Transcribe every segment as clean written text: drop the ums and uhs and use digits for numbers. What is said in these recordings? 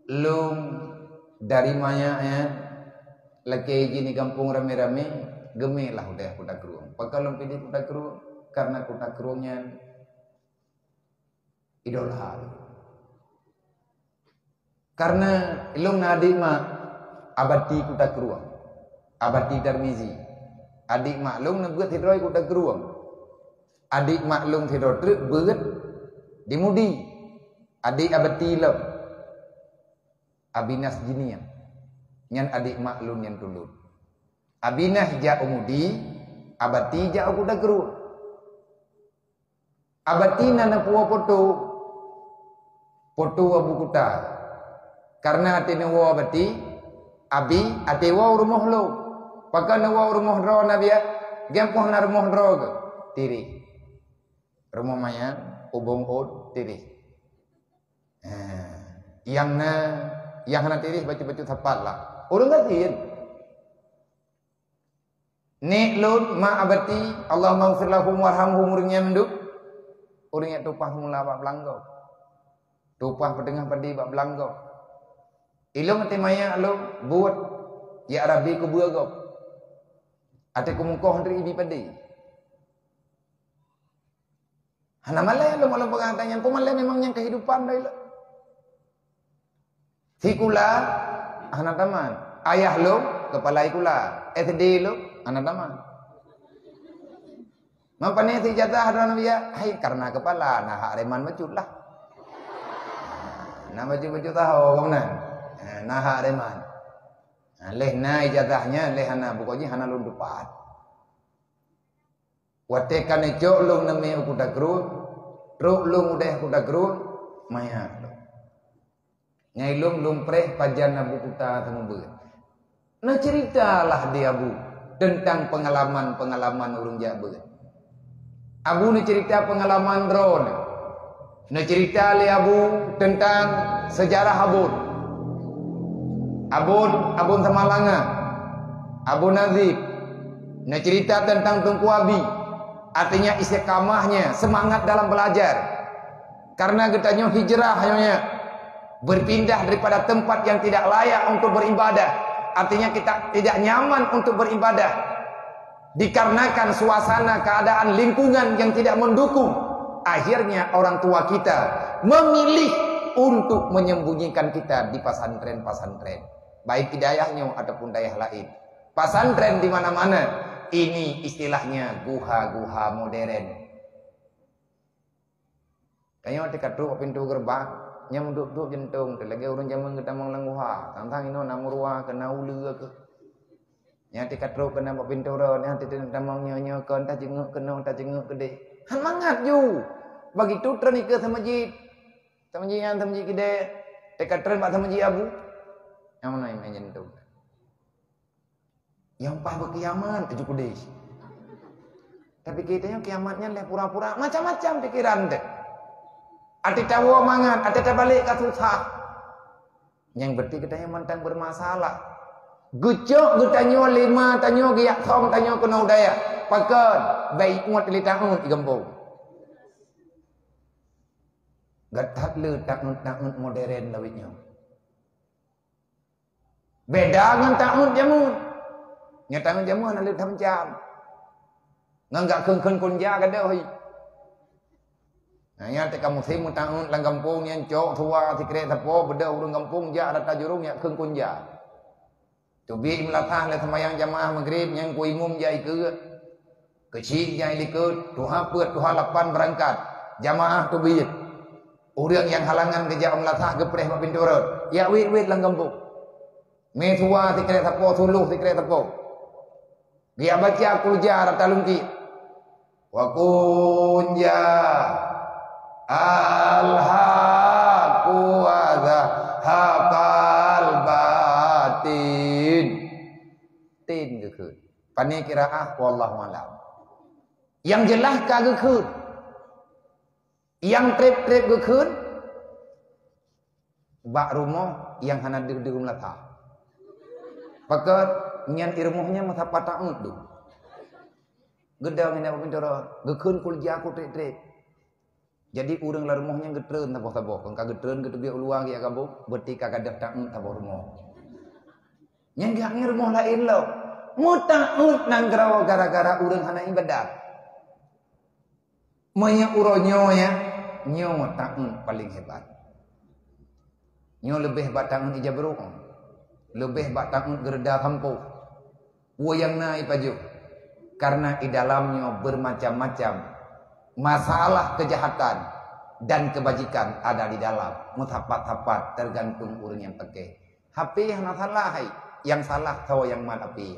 lum dari maya ya laki gini kampung rame-rame gemelah udah kuda keruang. Pakalum pilih kuda keruang karena kuda keruangnya idola. Karena ilung adik mak abadi kuda keruang, abadi darmizi. Adik maklum nak buat hidroi kuda keruang. Adik maklum hidroi truk berat dimudi. Adik abadi lem. Abinas jinian. Nyan adik maklum yang tulun. Abinah ja umudi, abati ja kuda keruang. Abati nana puwa foto abu kuta. Karena ati nawa abati, abi ati wa rumah lo. Pakai nawa rumah ro nabiya, gempoh na rumah ro ke tiri. Rumah maya ubong od tiri. Yang na tiri baca-baca tepat lah. Orang ngatiin. Nek lun ma abati Allah maghfir lahum warhamhum urangnya menduk. Urangnya tupah mula bab belanggo. Tupah pedengah padi bab belanggo. Ilung ati maya lo buat ya Arabi ku buagop. Ate kumungkoh dari ibi padi. Hana malay lo malam pengantannya. Pumalay memang yang kehidupan dah ilo. Sikula anak taman. Ayah lo kepala ikula. SD lo anak taman. Mampane si jatah ada nabiya. Hai karena kepala nah hak reman mecut lah. Nah baju-baju tahu kamu nah hak reman. Leh na ijazahnya leh hana pokoknya hana lun depan. Watekan ejo lung name kuda gerun, truk lung udah kuda gerun, maya lo. Nyai lung preh pajan abu kuta temu ber. Nah ceritalah dia abu tentang pengalaman urung jaber. Abu ni cerita pengalaman drone. Nah cerita li abu tentang sejarah abun. Abun Tamalanga, Abu Nazib. Nah cerita tentang Tungku Abi. Artinya istiqamahnya, semangat dalam belajar. Karena getanya hijrah hanya berpindah daripada tempat yang tidak layak untuk beribadah. Artinya kita tidak nyaman untuk beribadah. Dikarenakan suasana keadaan lingkungan yang tidak mendukung. Akhirnya orang tua kita memilih untuk menyembunyikan kita di pesantren-pesantren. Baik di daerahnya ataupun daerah lain. Pesantren di mana-mana. Ini istilahnya guha-guha modern. Kayaknya dekat tu pintu gerbang, nyam duduk jentung, lagi orang zaman kita menglang guha. Tantang ino namurwa kena ulu ke. Nya dekat tu kena pintu ro, nya tidak tamang nyonya kon ta jenguk kena ta jenguk gede. Han mangat ju. Begitu tren ke samajid. Samajid gede. Dekat tren pak samajid abu. Yang mana yang jentung? Yang pah berkiamat tujuh kudis. Tapi kita yang kiamatnya leh pura-pura macam-macam pikiran deh. Ati tahu mangan, ati terbalik ke susah. Yang berarti kita yang mentang bermasalah. Gucok gutanyo lima tanyo giyak thom tanyo kena udaya. Pakan baik muat li tahun igembong. Gatat le takut modern lawitnya. Beda dengan tahun jamun. Nyata jamu ana le tham jam. Nganggak keun kunja kada hoi. Nah nya te kamu simu taun lang kampung yang cok tua ti kre tapo beda urang kampung ja ada tajurung ya keun kunja. Tubi melatah le semayang jamaah maghrib yang ku imum ja ikeu. Kecil ja ikut tuha peut tuha lapan berangkat. Jamaah tubi. Urang yang halangan kerja melatah gepreh mak pintu rod. Ya wit lang kampung. Me tua ti kre tapo suluh ti kre tapo. Dia baca kulja rata lungki. Wa kunja alhaqu wa haqal batin. Tin keคือ Pani qiraah wallahu alam. Yang jelas ka keคือ Yang trip-trip keคือ Bak rumah yang hana di rumah latah. Pakat nyan irmuhnya masa patang tu. Gedang ini apa pintar? Gekun kulja aku trik-trik. Jadi urang la rumahnya getreun taboh-taboh. Kang getreun ke tebiak luang ya kabuk, berarti kagadah taeng taboh rumah. Nya enggak ngirmoh lain lo. Mutaut nang gerawa gara-gara urang hana ibadah. Maya uronyo ya, nyo taeng paling hebat. Nyo lebih batang ijabru. Lebih batang gerda kampuh. Wayang na ipaju. Karena di dalamnya bermacam-macam masalah kejahatan dan kebajikan ada di dalam. Mutapat-tapat tergantung orang yang pakai. HP yang salah, yang salah tahu yang mana api.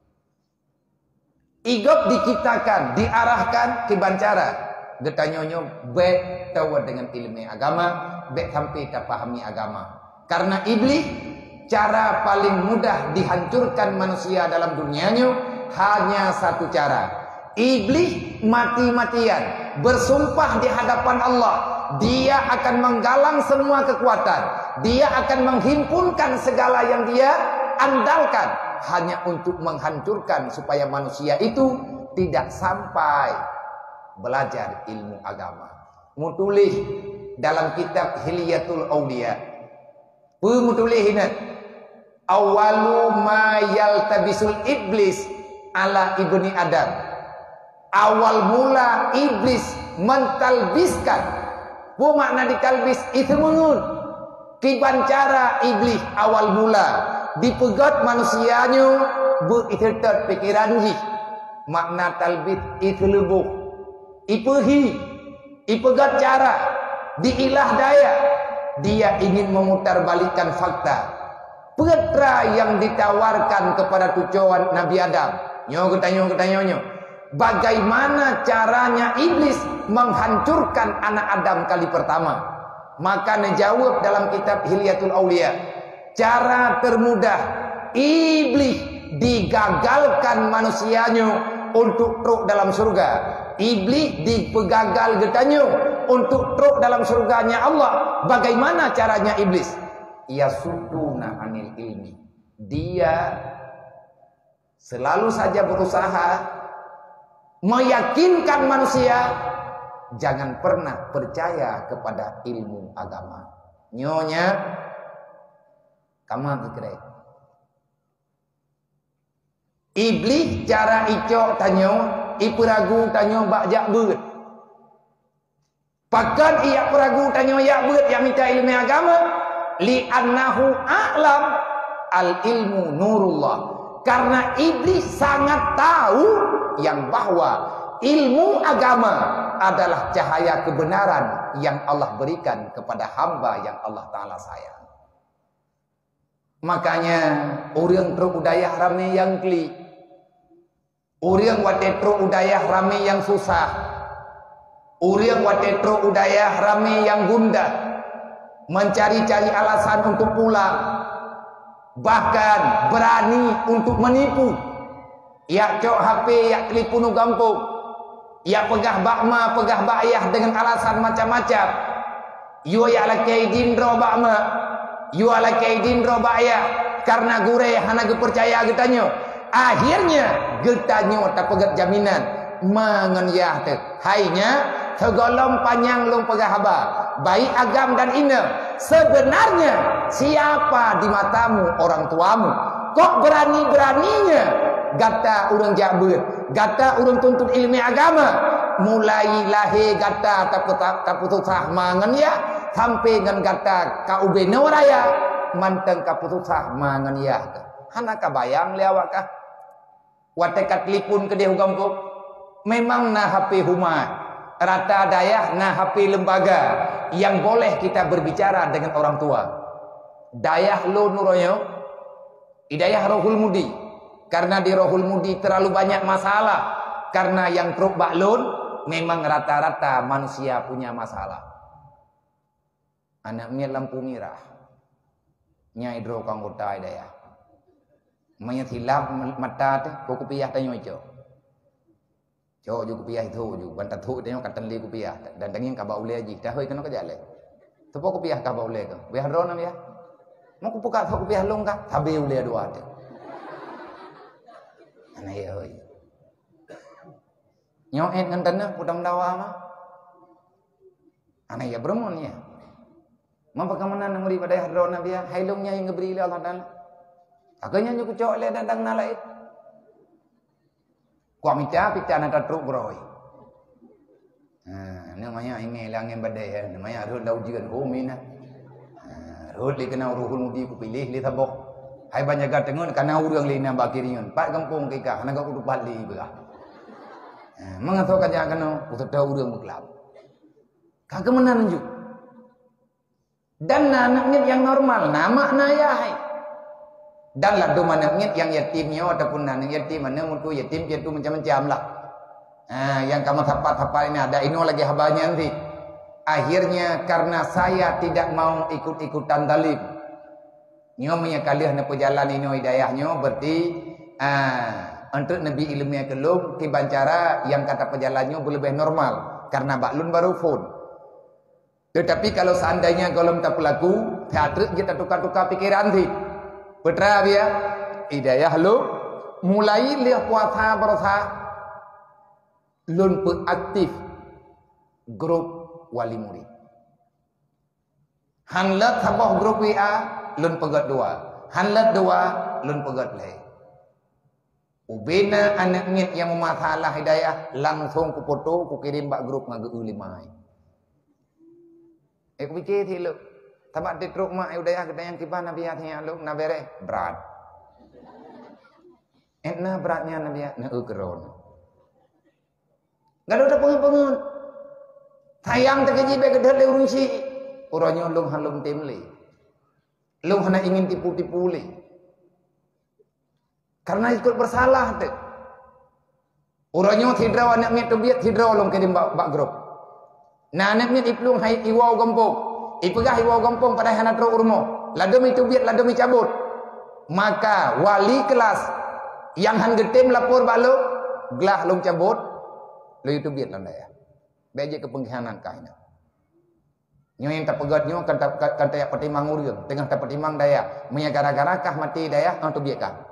Igop dikitakan, diarahkan ke bancara. Getanyonyo baik tahu dengan ilmu agama, baik sampai tak pahami agama. Karena iblis cara paling mudah dihancurkan manusia dalam dunianya hanya satu cara. Iblis mati-matian bersumpah di hadapan Allah, dia akan menggalang semua kekuatan, dia akan menghimpunkan segala yang dia andalkan hanya untuk menghancurkan supaya manusia itu tidak sampai belajar ilmu agama. Mutulih dalam kitab Hilyatul Auliya, mutulih ini awalu ma yaltabisul iblis ala ibni Adam. Awal mula iblis mentalbiskan. Bu makna ditalbis itu mengun. Kiban cara iblis awal mula dipegat manusianya bu itu pikiran ji. Makna talbis itu lebuh. Ipehi, ipegat cara, diilah daya. Dia ingin memutarbalikkan fakta. Putra yang ditawarkan kepada tujuan Nabi Adam. Nyo ketanya. Bagaimana caranya iblis menghancurkan anak Adam kali pertama? Maka dijawab dalam kitab Hilyatul Auliya. Cara termudah iblis digagalkan manusianya untuk truk dalam surga. Iblis dipegagal getanya untuk truk dalam surganya Allah. Bagaimana caranya iblis? Yasuduna anil ilmi. Dia selalu saja berusaha meyakinkan manusia jangan pernah percaya kepada ilmu agama. Nyonya kamu kira iblis cara ico tanyo iperagu tanyo bak beut. Pakan ia peragu tanyo yak beut yang minta ilmu agama li annahu a'lam al ilmu nurullah. Karena iblis sangat tahu yang bahwa ilmu agama adalah cahaya kebenaran yang Allah berikan kepada hamba yang Allah Ta'ala sayang. Makanya orang truk udayah rame yang kli, orang wate truk udayah rame yang susah, orang wate truk udayah rame yang gundah, mencari-cari alasan untuk pulang, bahkan berani untuk menipu. Ya cok HP, ya telefon gampung, ya pegah bakma, pegah bayah dengan alasan macam-macam. Yo ya lakai dindro bakma, yo lakai dindro bayah karena gure hana percaya getanyo. Akhirnya getanyo tak pegat jaminan mengenyah teh. Hainya tegolong panjang long pegah haba, baik agam dan ina. Sebenarnya siapa di matamu orang tuamu? Kok berani-beraninya gata urang jabut, gata urang tuntut ilmu agama, mulai lahir gata kaputusah mangan ya, sampai dengan gata kaube noraya, manteng kaputusah mangan ya. Hana kabayang lewat kah? Watekat lipun ke dia gampuk. Memang nah HP huma, rata dayah nah HP lembaga yang boleh kita berbicara dengan orang tua. Dayah lo nuroyo, idayah rohul mudi. Karena di rohul mudi terlalu banyak masalah. Karena yang truk baklun memang rata-rata manusia punya masalah. Anaknya lampu merah, nyai dro kanggota idayah. Maya hilap mata tu, kau kupiah tanyo ijo. Jo jo kupiah itu jo, bantat tu tanyo katan li kupiah. Dan dengin kabau le aji, dah hoi kena kerja le. Tu pok kupiah kabau le tu. Biar drone ya. Mau kupuka kupiah long ka, tabe ule dua tu. Ana ya hoi. Nyoen ngentena udang dawa mah. Anak ya bermonnya. Mapakamanan ng muri pada hadro na biya hailongnya yang ngeberi Allah Taala. Agaknya nyuku cok le datang nalait. Kwa mita pita na tatruk beroi. Namanya ingin langin badai ya. Namanya arut lau jikan homina. Arut li kena uruhul mudi ku pilih li tabok. Hai banyak gatengun karena urang li na bakirion. Pak kampung kika hana ka kudu pali belah. Mengatau kaja kena utak urang beklap. Kagak menanjuk. Dan anaknya yang normal nama nayai. Dan ladu anaknya yang yatimnya ataupun anak yatim mana mutu yatim itu macam-macam lah. Yang kamu tapat-tapat ini ada ini lagi habanya nanti. Akhirnya karena saya tidak mau ikut-ikutan talib. Nyomnya kalian nak perjalan ini hidayahnya berarti untuk Nabi ilmunya kelum tiban cara yang kata perjalannya lebih normal karena baklun baru phone. Tetapi kalau seandainya golem tak pelaku, teater kita tukar-tukar pikiran sih. Betra dia, hidayah lu mulai lihat puasa berasa lun aktif grup wali murid. Hanlat sabah grup WA lun pegat dua, hanlat dua lun pegat leh. Ubena anaknya yang memasalah hidayah langsung ku foto ku kirim bak grup ngagu ulimai. Aku fikir sih lu. Tamat di truk mak udah kita yang kibar nabi hatinya lu na bere berat. Entah beratnya nabi na ukron. Enggak ada pengen-pengen. Sayang terkeji be gedhe le urusi. Uranya lu halum timli. Lu hana ingin tipu-tipu le. Karena ikut bersalah tu. Uranya tidraw anak tu biat tidraw long kirim bak grup. Nah anak iplung hai iwau gampung. Ipegah iwau gampung pada hana tro urmo. Ladom itu biat ladom cabut. Maka wali kelas yang han getim lapor balu gelah long cabut. Lu itu biat lan daya. Beje ke pengkhianat kaina. Nyo yang tapegat nyo kan tak pertimang urang, tengah tak pertimang daya. Munya gara-gara kah mati daya untuk biakah.